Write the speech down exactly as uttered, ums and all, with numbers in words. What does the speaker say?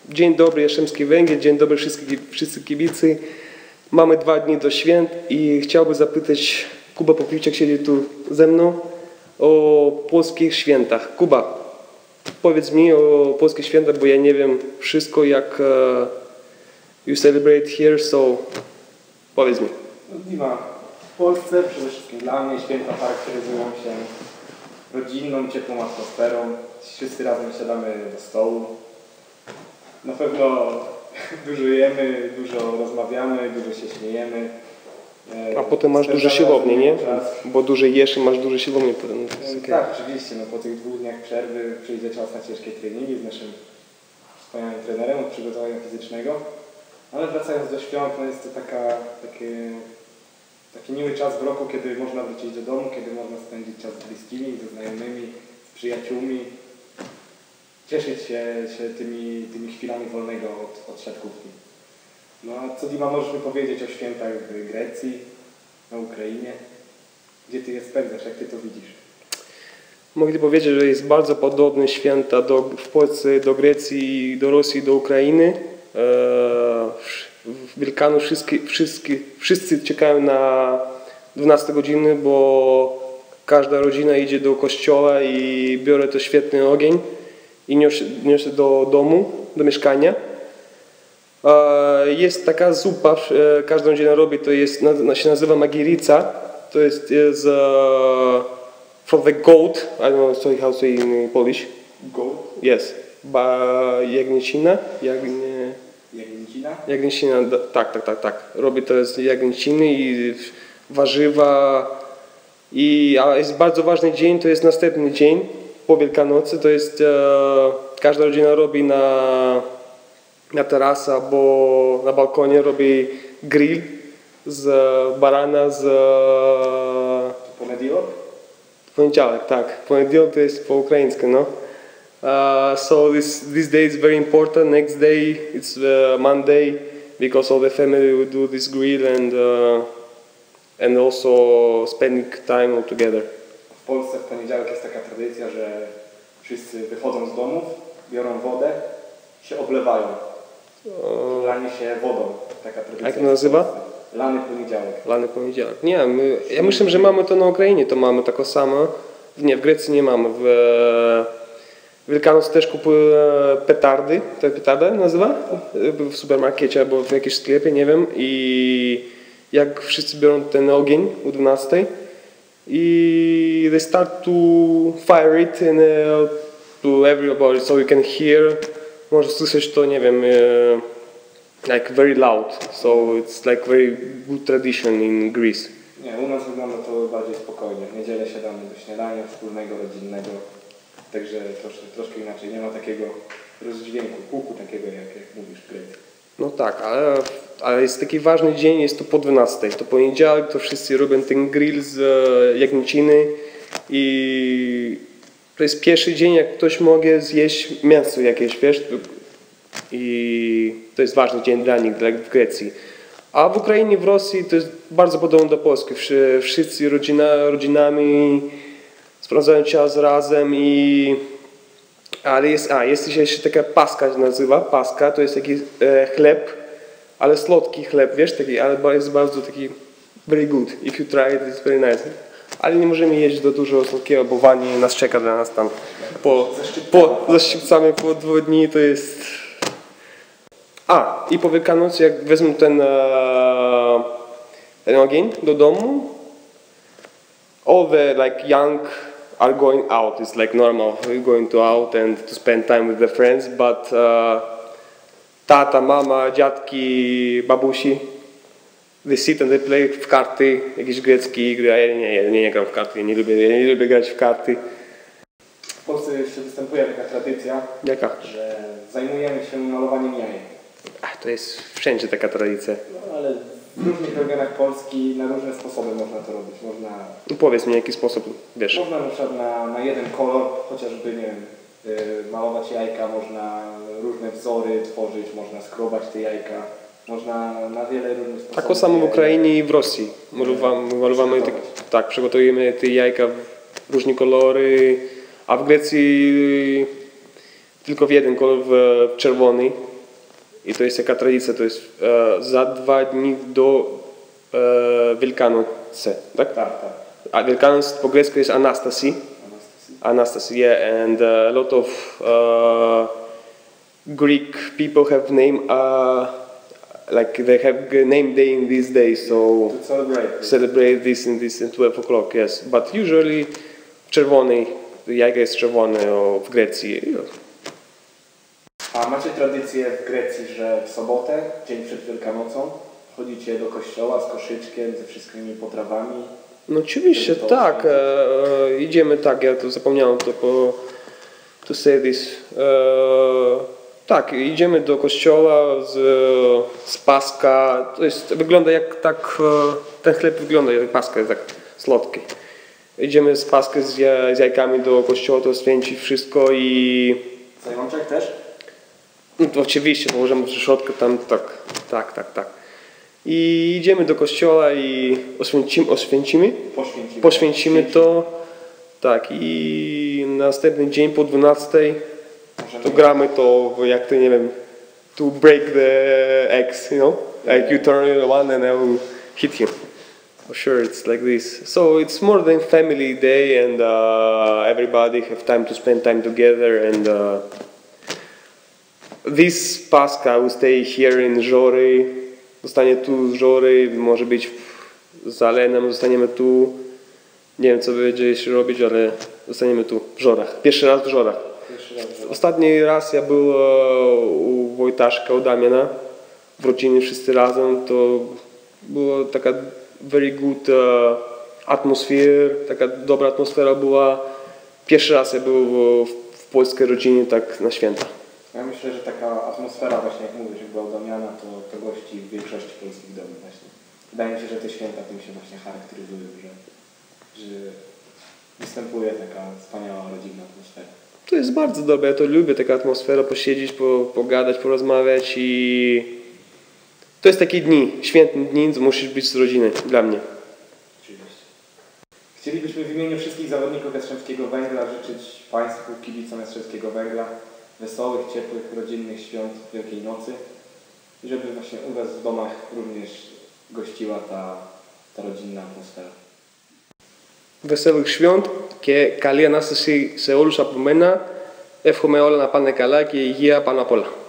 Dzień dobry, Jastrzębski Węgiel, dzień dobry wszyscy, wszyscy kibicy. Mamy dwa dni do święt i chciałbym zapytać, Kuba Popliczek siedzi tu ze mną, o polskich świętach. Kuba, powiedz mi o polskich świętach, bo ja nie wiem wszystko, jak uh, you celebrate here, so powiedz mi. Dima, w Polsce przede wszystkim dla mnie święta charakteryzują się rodzinną, ciepłą atmosferą. Wszyscy razem siadamy do stołu. Na pewno dużo jemy, dużo rozmawiamy, dużo się śmiejemy. A potem masz duże siłownie, nie? Bo dużo jesz i masz duże siłownie. Okay. Tak, oczywiście. No, po tych dwóch dniach przerwy przyjdzie czas na ciężkie treningi z naszym wspaniałym trenerem od przygotowania fizycznego. Ale wracając do świąt, no jest to taka, takie, taki miły czas w roku, kiedy można wrócić do domu, kiedy można spędzić czas z bliskimi, ze znajomymi, z przyjaciółmi. Cieszyć się, się tymi, tymi chwilami wolnego od, od siatkówki. No a co Dima możesz mi powiedzieć o świętach w Grecji, na Ukrainie? Gdzie ty je spędzasz, jak ty to widzisz? Mogę powiedzieć, że jest bardzo podobne święta do, w Polsce do Grecji, do Rosji, do Ukrainy. W Wielkanoc wszyscy, wszyscy, wszyscy czekają na dwanaście godziny, bo każda rodzina idzie do kościoła i biorę to świetny ogień i niosę do domu, do mieszkania. Jest taka zupa, każdą rodzinę robi, to jest, się nazywa magirica. To jest, jest uh, from the goat, I don't know sorry, how to say in Polish. Goat? Yes. Ba, jagnięcina? Jagnie... Jagnięcina? Jagnięcina, tak, tak, tak, tak. Robi to z jagnięciny i warzywa. I, a jest bardzo ważny dzień, to jest następny dzień po Wielkanocy. To jest, e, każda rodzina robi na, na terasa albo na balkonie robi grill z barana z... Poniedziałek? Poniedziałek, tak. Poniedziałek to jest po ukraińsku, no. Uh, so this this day is very important. Next day it's uh, Monday because all the family will do this grill and uh, and also spending time all together. W Polsce w poniedziałek jest taka tradycja, że wszyscy wychodzą z domów, biorą wodę, się oblewają. Uh, Lanie się wodą. Taka tradycja. Jak to nazywa? Lany poniedziałek. Lany poniedziałek. Nie, my, ja myślę, że mamy to na Ukrainie, to mamy tako samo. Nie, w Grecji nie mamy. W, w Wielkanoc też kupuję petardy, to jest petarda nazywa? W supermarkecie albo w jakimś sklepie, nie wiem. I jak wszyscy biorą ten ogień o dwunastej i they start to fire it and uh, to everybody so you can hear. Możesz słyszeć to, nie wiem, uh, like very loud, so it's like very good tradition in Greece. Nie, u nas wygląda to bardziej spokojnie. W niedzielę siadamy do śniadania wspólnego, rodzinnego, także troszkę, troszkę inaczej. Nie ma takiego rozdźwięku, puku takiego, jak, jak mówisz w Grecji. No tak, ale, ale jest taki ważny dzień, jest to po dwunastej. To poniedziałek, to wszyscy robią ten grill z e, jagnięciny i to jest pierwszy dzień, jak ktoś może zjeść mięso jakieś, wiesz? I to jest ważny dzień dla nich, dla w Grecji. A w Ukrainie, w Rosji to jest bardzo podobne do Polski. Wszyscy rodzina, rodzinami spędzają czas razem i... Ale jest, a, jest jeszcze taka paska, się nazywa, paska, to jest taki e, chleb, ale słodki chleb, wiesz, taki, ale jest bardzo taki very good. If you try it, it's very nice. Ale nie możemy jeść do dużo słodkiego, bo Wani nas czeka dla nas tam po, po, za szczypcami po dwóch dni, to jest... A, i po Wielkanocy, jak wezmę ten, uh, ten ogień do domu, all the like young are going out. It's like normal, going to out and to spend time with the friends, but uh, tata, mama, dziadki, babusi, they sit and they play w karty, jakieś greckie gry, a ja nie, ja nie, nie gram w karty, ja nie lubię, ja nie lubię grać w karty. W Polsce jeszcze występuje taka tradycja, Jaka? że zajmujemy się malowaniem jajek. Ach, to jest wszędzie taka tradycja. No ale w różnych regionach Polski na różne sposoby można to robić. Można, no powiedz mi, jaki sposób, wiesz. Można na przykład na, na jeden kolor, chociażby, nie wiem, yy, malować jajka, można różne wzory tworzyć, można skrobać te jajka, można na wiele różnych sposobów. Tak samo w Ukrainie i w Rosji. Malowamy, malowamy te, tak, przygotujemy te jajka w różne kolory, a w Grecji tylko w jeden kolor, w czerwony. I to jest taka tradycja, to jest e, za dwa dni do e, Wielkanocy, tak? Tak, tak. A Wielkanoc po grecku jest Anastasi. Anastasi, yeah, and uh, a lot of uh, Greek people have name, uh, like they have g- name day in these days, so To celebrate. celebrate this in this in twelve o'clock, yes. But usually czerwony, jajka jest czerwone o, w Grecji. A macie tradycję w Grecji, że w sobotę, dzień przed Wielkanocą, chodzicie do kościoła z koszyczkiem, ze wszystkimi potrawami? No oczywiście, To tak. E, e, idziemy tak, ja to zapomniałem to po to say this. E, tak, idziemy do kościoła z, z paska. To jest, wygląda jak tak, e, ten chleb wygląda jak paska, jest tak słodki. Idziemy z paskę z, ja, z jajkami do kościoła, to święci wszystko i Zajączek też? no to oczywiście położymy w środku tam, tak, tak, tak, tak. I idziemy do kościoła i oświęcimy, oświęcimy, Poświęcimy. poświęcimy to, tak, i następny dzień po dwunastej to gramy to, jak to, nie wiem, to break the eggs, you know, like you turn one and I will hit him. For sure, it's like this. So it's more than family day and uh, everybody have time to spend time together and uh, this Pascha will stay here in Żory. Zostanie tu z Żory, może być z Alenem, zostaniemy tu. Nie wiem co będziesz robić, ale zostaniemy tu w Żorach. Pierwszy raz w Żorach. Pierwszy raz, że- Ostatni raz ja był e, u Wojtaszka, u Damiana. W rodzinie wszyscy razem. To była taka very good e, atmosphere, taka dobra atmosfera była. Pierwszy raz ja był w, w polskiej rodzinie tak na święta. Ja myślę, że taka atmosfera właśnie, jak mówisz, jak była u Damiana, to, to gości w większości polskich domów właśnie. Wydaje mi się, że te święta tym się właśnie charakteryzują, że, że występuje taka wspaniała rodzinna atmosfera. To jest bardzo dobre, ja to lubię, taka atmosfera, posiedzieć, po, pogadać, porozmawiać i to jest takie dni, święte dni, to musisz być z rodziny, dla mnie. Oczywiście. Chcielibyśmy w imieniu wszystkich zawodników Jastrzębskiego Węgla życzyć Państwu, kibicom Jastrzębskiego Węgla wesołych, ciepłych, rodzinnych świąt Wielkiej Nocy i żeby właśnie u Was w domach również gościła ta, ta rodzinna atmosfera. Wesołych świąt και καλή Ανάσταση σε όλους από μένα. Εύχομαι όλα να πάνε καλά και υγεία πάνω απ' όλα.